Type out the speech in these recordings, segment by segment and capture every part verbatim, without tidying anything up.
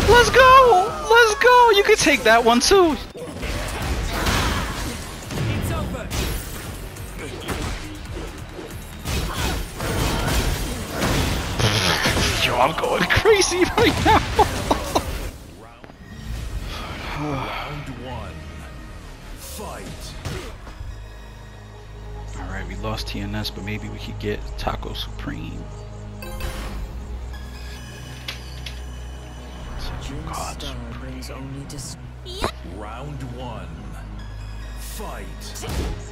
Let's go! Let's go! You can take that one too. Yo, I'm going crazy right now. Round one. Fight. Alright, we lost T N S, but maybe we could get Taco Supreme. God Supreme. Round one. Fight.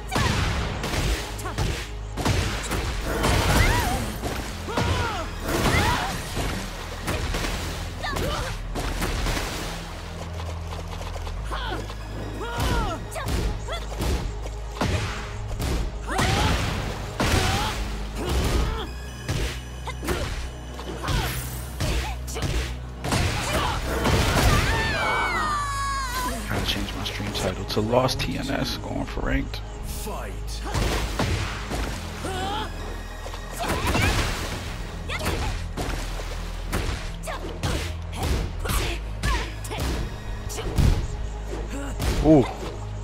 Change my stream title to Lost T N S, going for ranked. Fight. Ooh.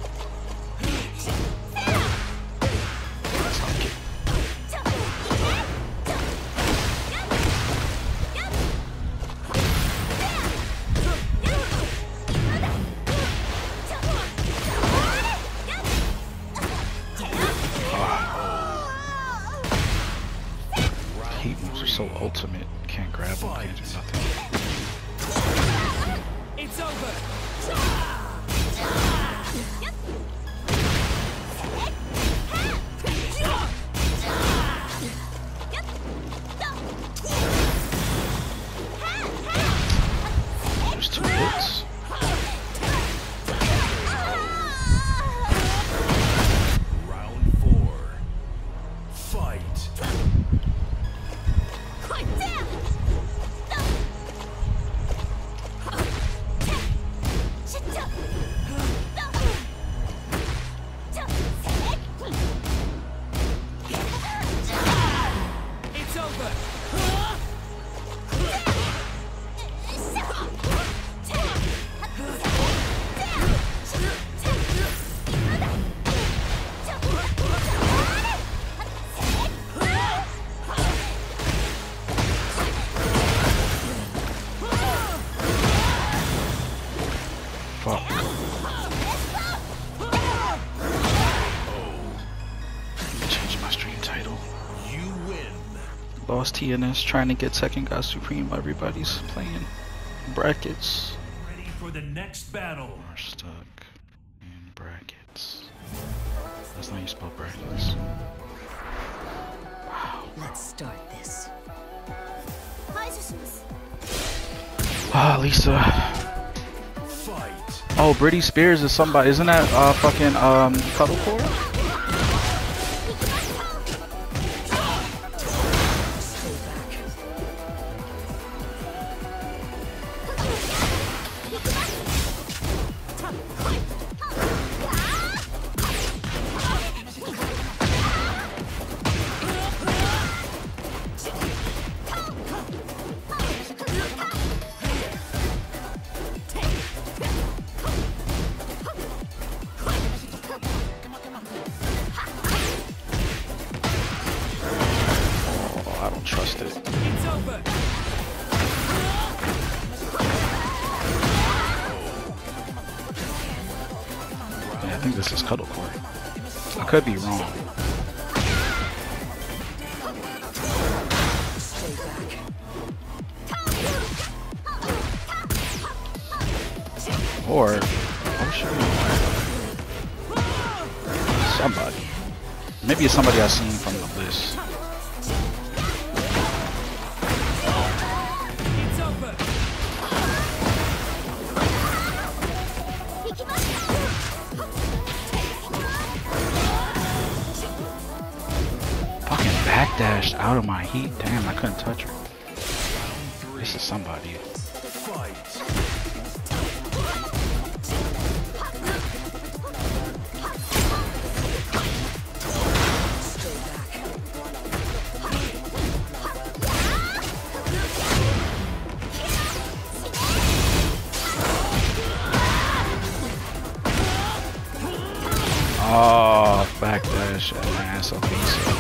So ultimate, can't grab him, can't do nothing. It's over. There's two hits. Round four. Fight. Lost T N S, trying to get Tekken God Supreme. Everybody's playing brackets. Ready for the next battle. We're stuck in brackets. That's not how you spell brackets. Wow. Let's start this. Ah, Alisa. Fight. Oh, Britney Spears is somebody. Isn't that uh fucking um Cuddlecore? I don't trust it. It's over. Yeah, I think this is Cuddlecore. I could be wrong. Or oh shit, somebody. Maybe it's somebody I've seen from the list. Backdashed out of my heat. Damn, I couldn't touch her. This is somebody. Backdash and ass Alisa.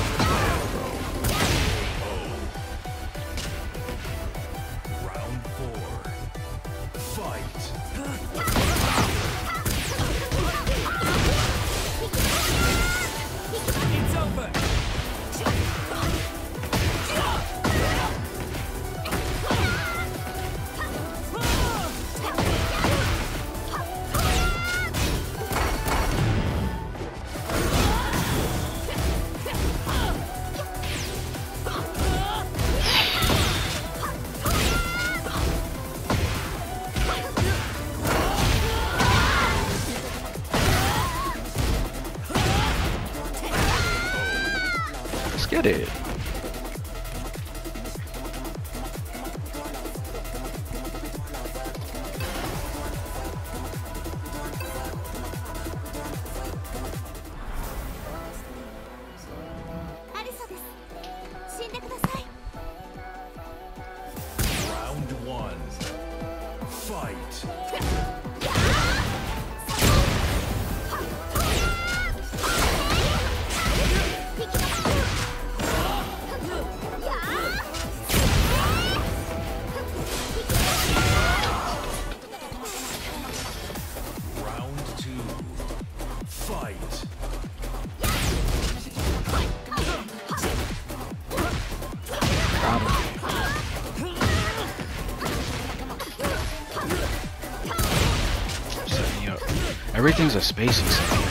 Round four. Fight. It's over. Let's get it. Round one. Fight. Round two. Fight. Got him. Set me up. Everything's a spacing set here.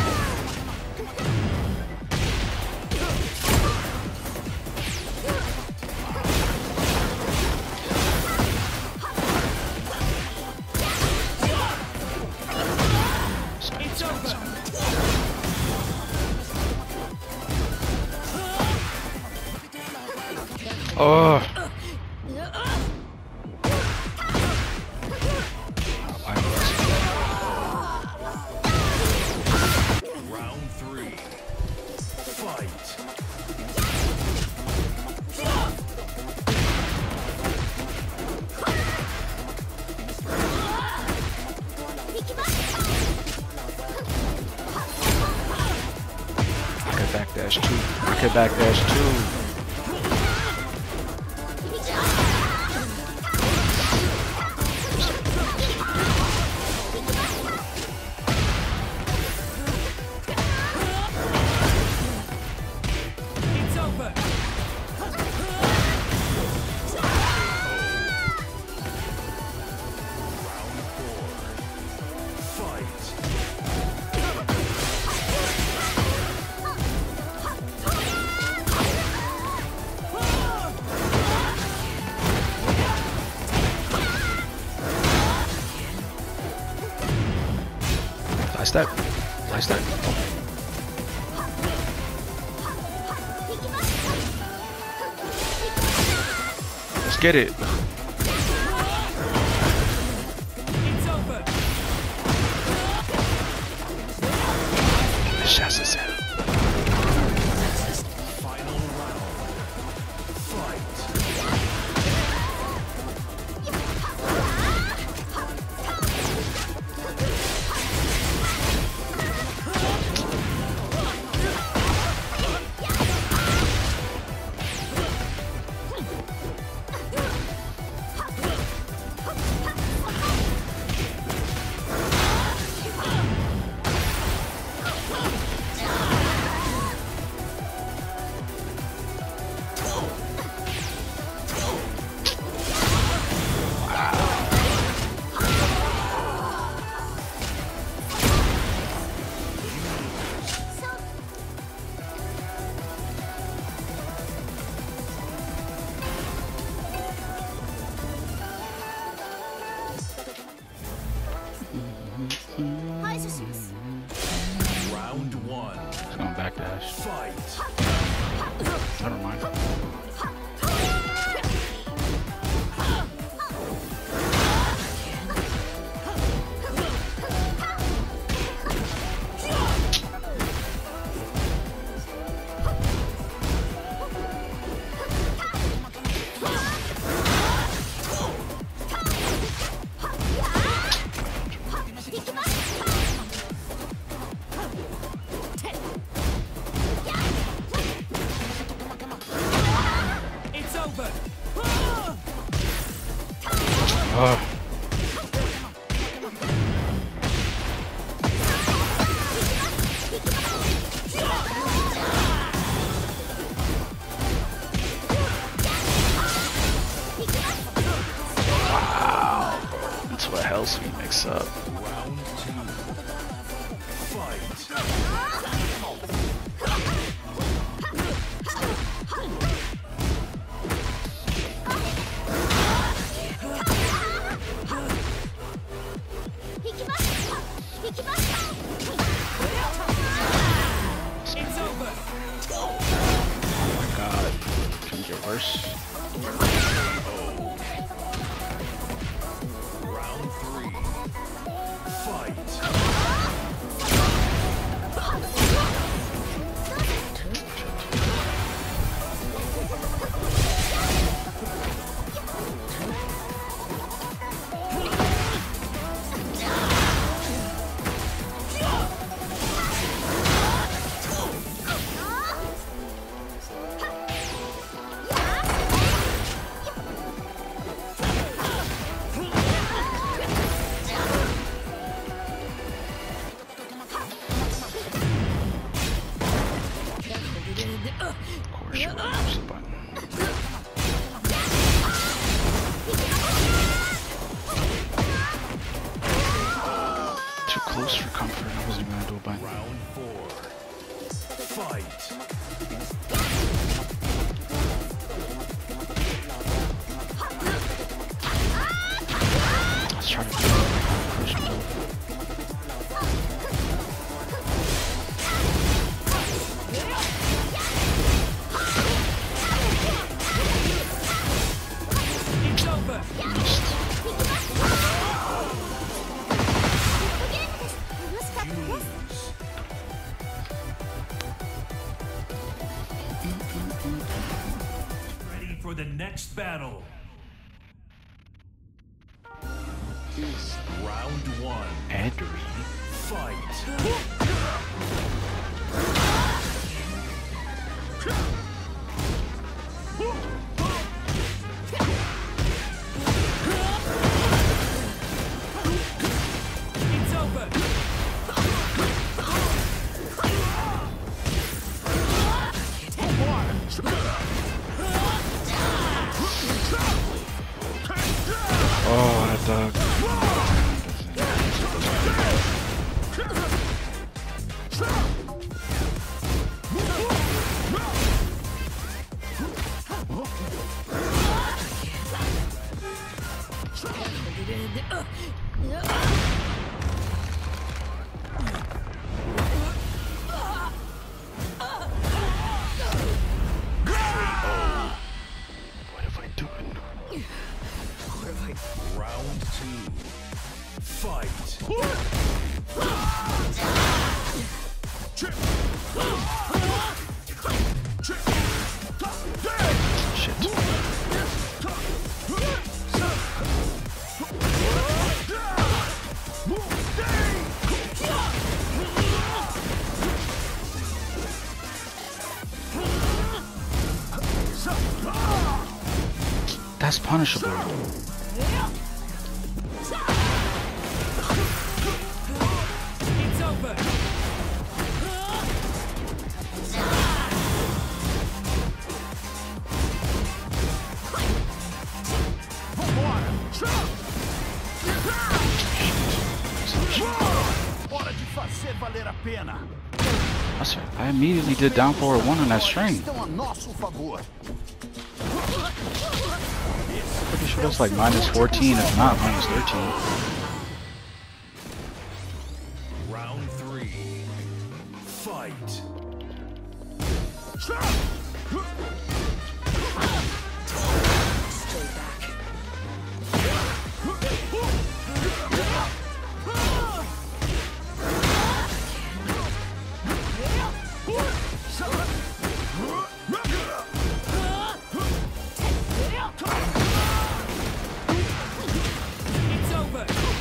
Oh. Round three. Fight. I could backdash too. I could backdash too. It's over. Round four. Fight. Last step. Last step. Let's get it. It's over. Shots is out. Final round. Fight. Round one. It's going backdash. Fight. Never mind. Oh. Wow. That's what helps me mix up. Round two. Fight. It's over. Oh my god. Can it get worse? Round three. Fight. Of course you would push the button. Too close for comfort. I wasn't even gonna do a button. Round four. Fight. Let's try to do it. Push it. It's over. You lose. Ready for the next battle. Round one. Eddy. Fight. It's over. Oh, that dog. What have I done? Round two. Fight. Shit. That's punishable. It's over. Hora de fazer valer a pena. That's right. I immediately did down forward one on that string. Estão a nosso favor. Pretty sure that's like minus fourteen, if not minus thirteen. Round three. Fight. It's over.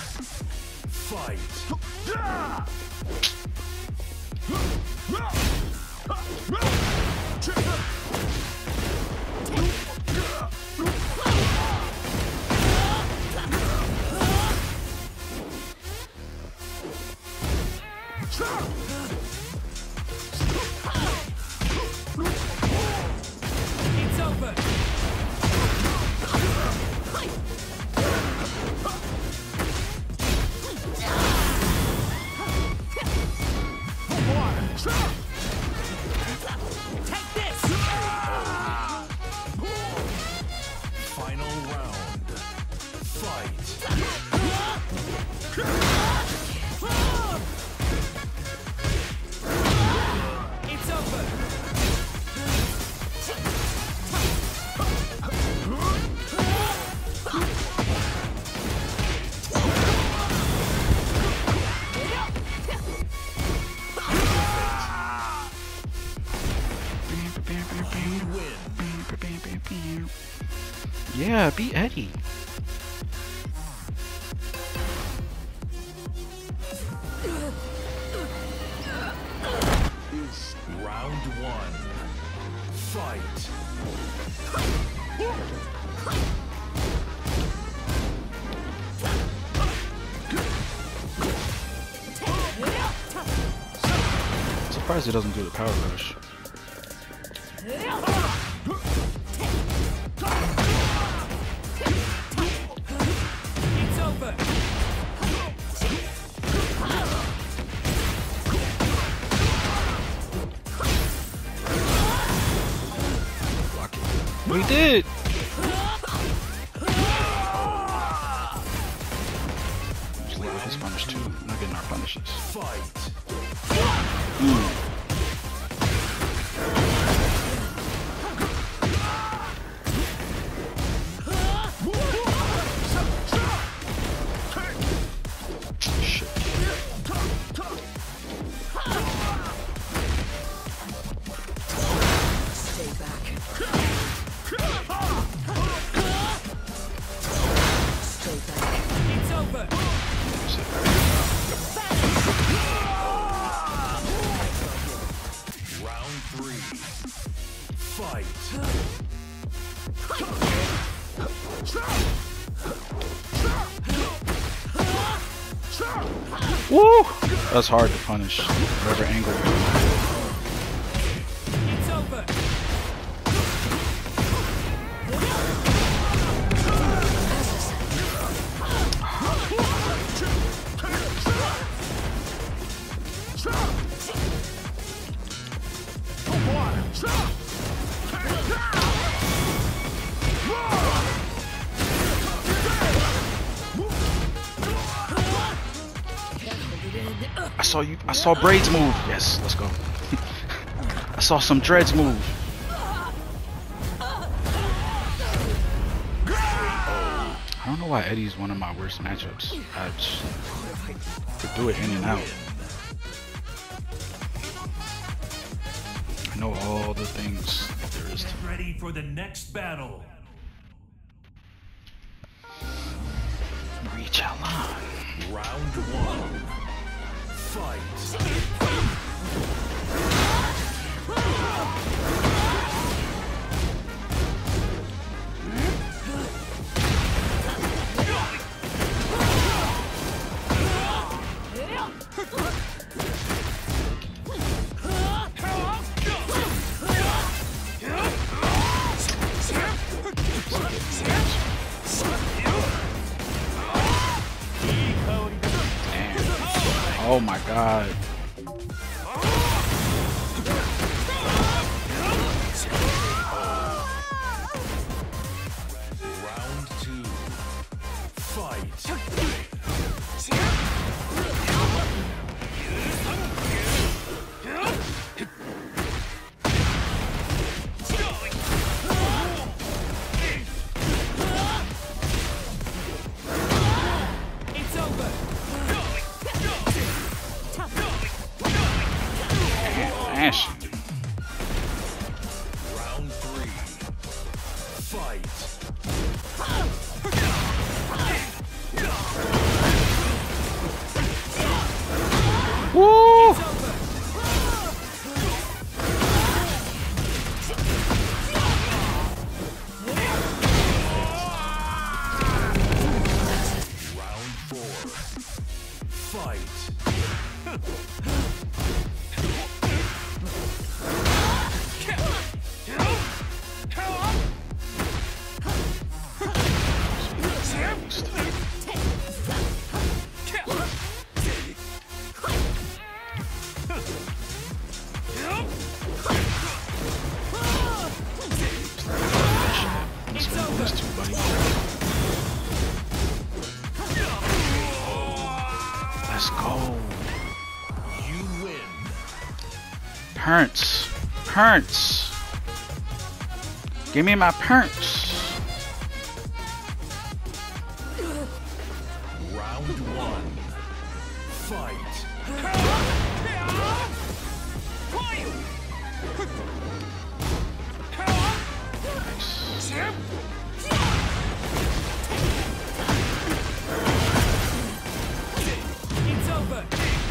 Fight. It's over. Take this. Final round. Fight. It's over. Yeah, beat Eddy. Round one. Fight. Surprised it doesn't do the power rush. It's over. We did! Just leave his punish too. I'm not getting our punishes. Fight. Mm. Shit. Stay back. Stay back. It's over. Round three. Fight. Woo! That's hard to punish. Whatever angle. It's over. I saw you. I saw Braids move. Yes, let's go. I saw some Dreads move. I don't know why Eddy's one of my worst matchups. I just could do it in and out. I know all the things there is to. Get ready for the next battle. Lee Chaolan. Round one. Fight. Oh my god. Round two. Fight. It's over. Fight. Let's go. You win. Parents. Parents. Give me my parents. Round one. Fight. It's over.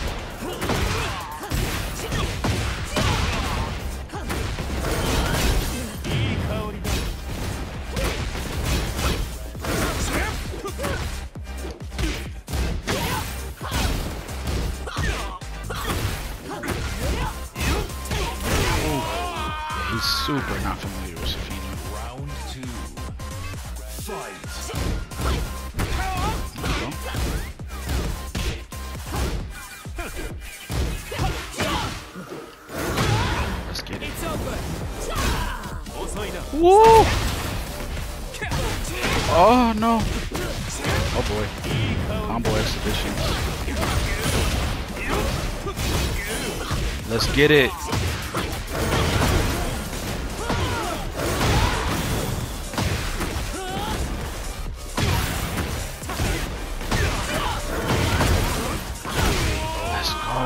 He's super not familiar with Zafina. Round two. Fight. Let's get it. It's over. Whoa! Oh no! Oh boy. Combo exhibitions. Let's get it. Let's go.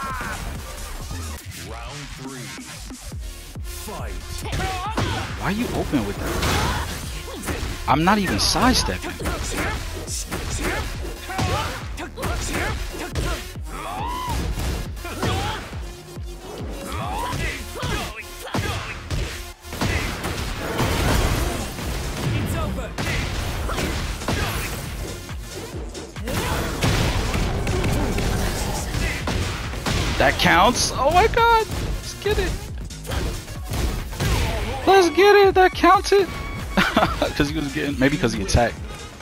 Round three. Fight. Why are you open with that? I'm not even sidestepping. It's over. That counts. Oh my god. Let's get it. Let's get it. That counted. Because he was getting, maybe because he attacked.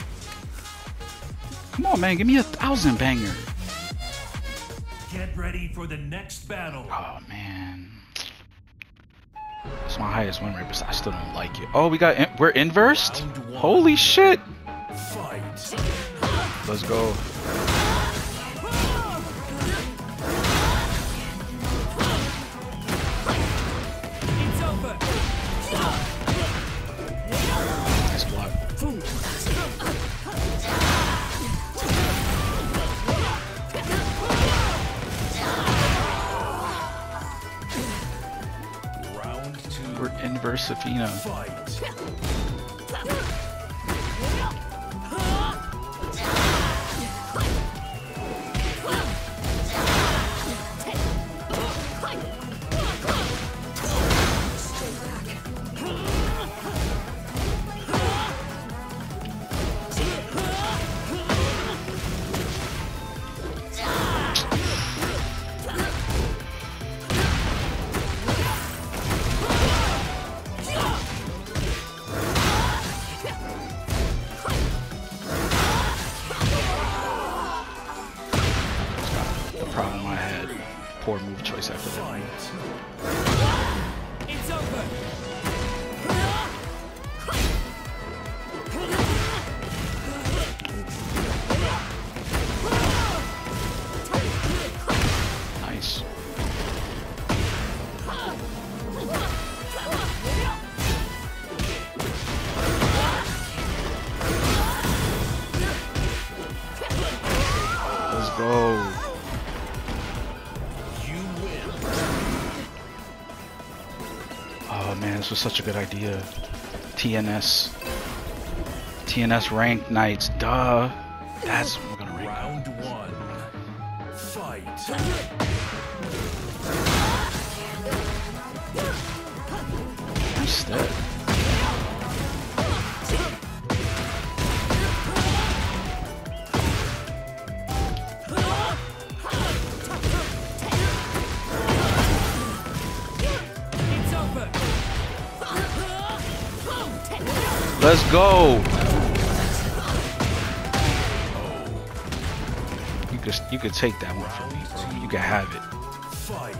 Come on, man. Give me a thousand banger. Get ready for the next battle. Oh man. It's my highest win rate, but I still don't like it. Oh, we got, in we're inversed? Holy shit. Fight. Let's go. It's over. Nice block. Round two. We're inverse Zafina. Fight. Problem I had. Poor move choice after that. It's over. Nice. Let's go. Oh man, this was such a good idea. T N S. T N S ranked nights. Duh. That's what we're gonna rank. Round one. Fight. Nice step. Let's go. You could you could take that one from me, bro. You could have it. Fight.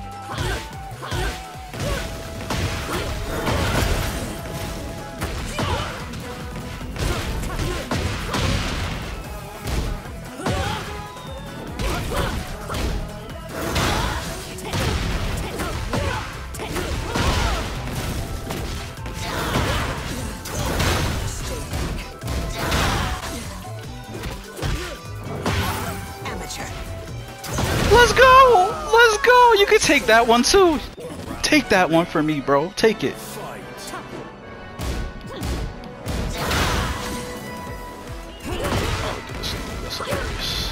Let's go! Let's go! You can take that one too. Take that one for me, bro. Take it. Oh, this thing. That's hilarious.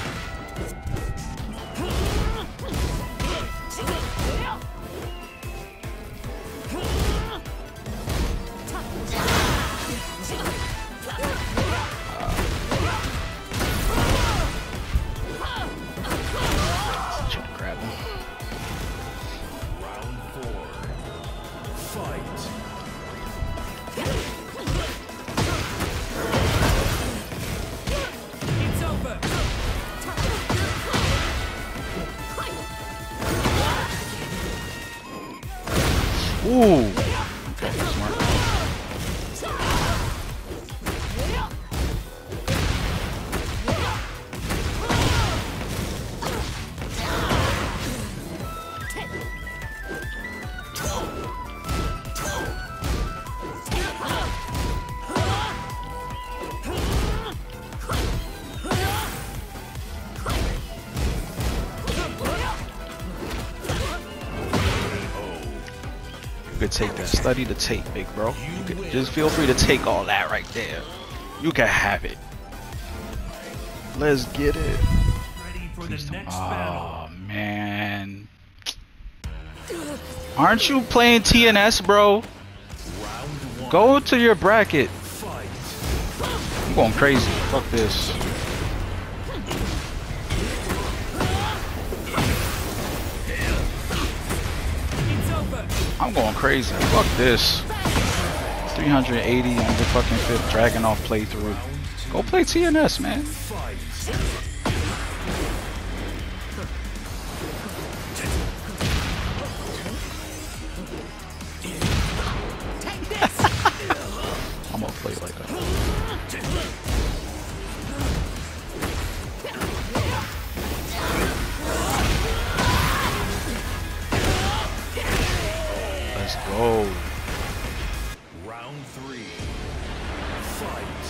Ooh. Okay, smart. You could take that. Study the tape, big bro. You could just feel free to take all that right there. You can have it. Let's get it. Ready for the next Oh battle. man. Aren't you playing T N S, bro? Go to your bracket. I'm going crazy. Fuck this. I'm going crazy. Fuck this. three hundred eighty on the fucking fifth Dragunov playthrough. Go play T N S, man. I'm gonna play like that. Let's go. Round three. Fight.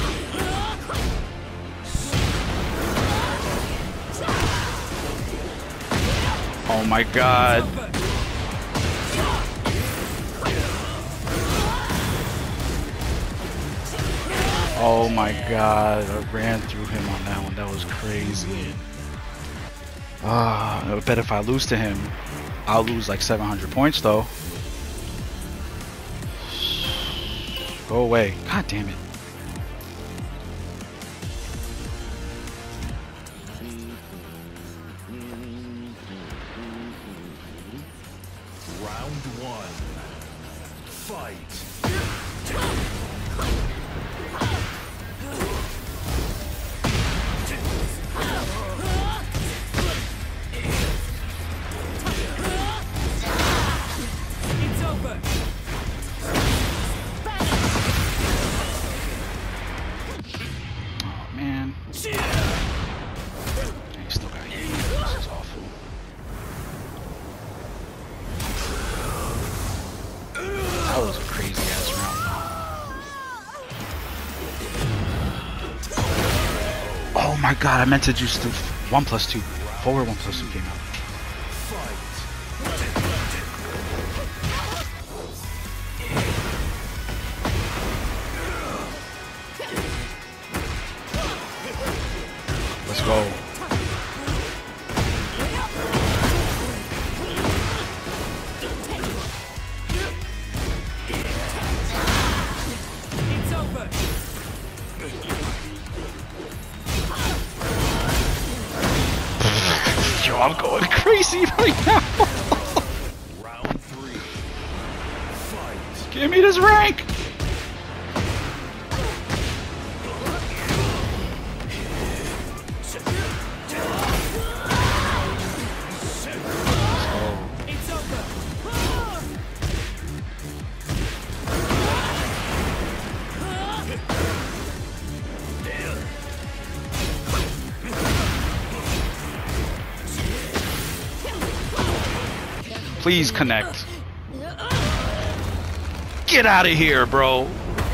Oh my god. Oh my god. I ran through him on that one. That was crazy. Ah, I bet if I lose to him, I'll lose like seven hundred points though. Go away. God damn it. Round one. Fight. It's over. Oh man. He still got hit. This is awful. That was a crazy ass round. Oh my god, I meant to just do one plus two. Forward one plus two came out. Let's go. It's over. Yo, I'm going crazy right now. Round three. Fight. Give me this rank. Please connect. Get out of here, bro.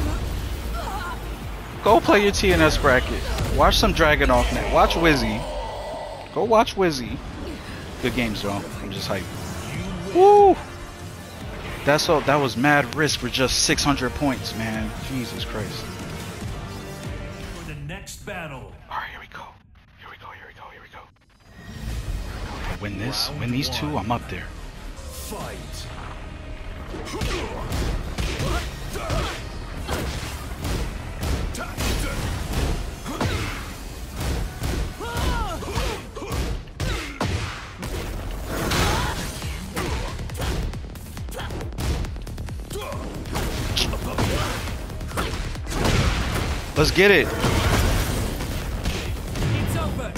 Go play your T N S bracket. Watch some Dragunov net. Watch Wizzy. Go watch Wizzy. Good games, though. I'm just hyped. Woo! That's all. That was mad risk for just six hundred points, man. Jesus Christ. For the next battle. All right, here we go. Here we go. Here we go. Here we go. If I win this, win these two, I'm up there. Fight. Let's get it. It's over.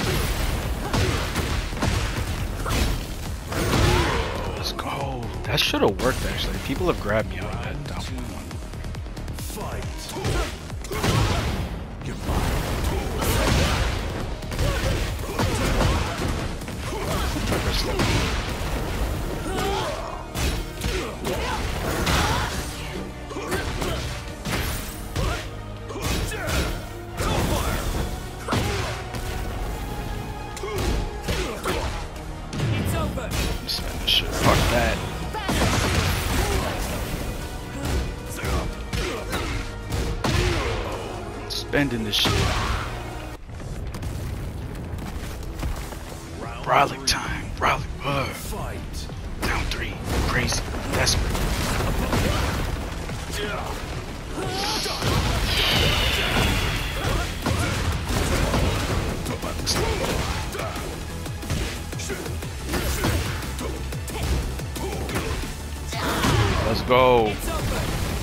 Let's go. That should have worked actually. People have grabbed me out of that down one. Fight. It's over. Spend this shit. Fuck that. Spending this shit. Rollick time. Rollick. Uh. Fight. Down three. Crazy. Desperate. Let's go. It's over.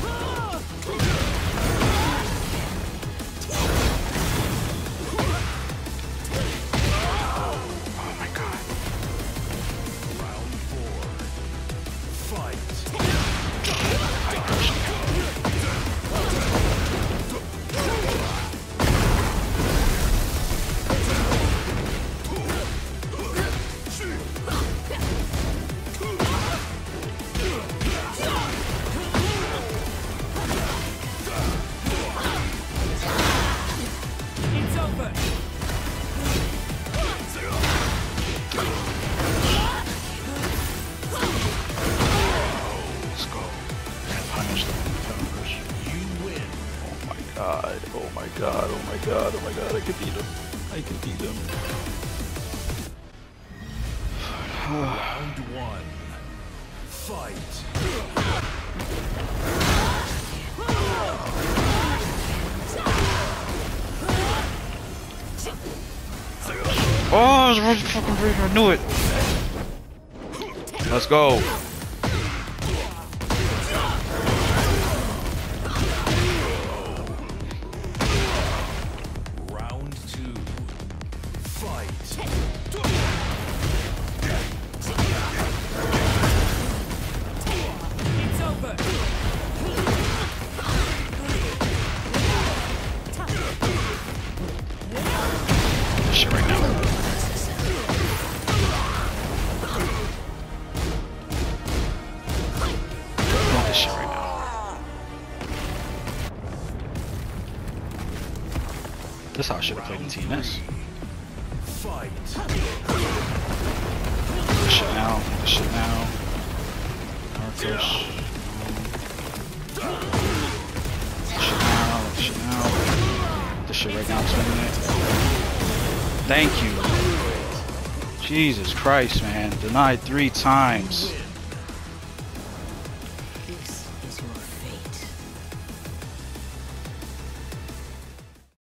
Oh my god. Round four. Fight. It's over. Let's go. Can't punish them in the time push. You win. Oh my god. Oh my god. Oh my god. Oh my god. I can beat him. I can beat him. Round one. Fight. Oh, it's right fucking breaker. I knew it. Let's go. Round two. Fight. It's over. Shit right now. Doing this shit right now. This is how I should have played in T N S. Fight. This shit now. This shit now. Power push. This shit now. This shit now. This shit right now. Spinning it. Thank you. Jesus Christ, man. Denied three times.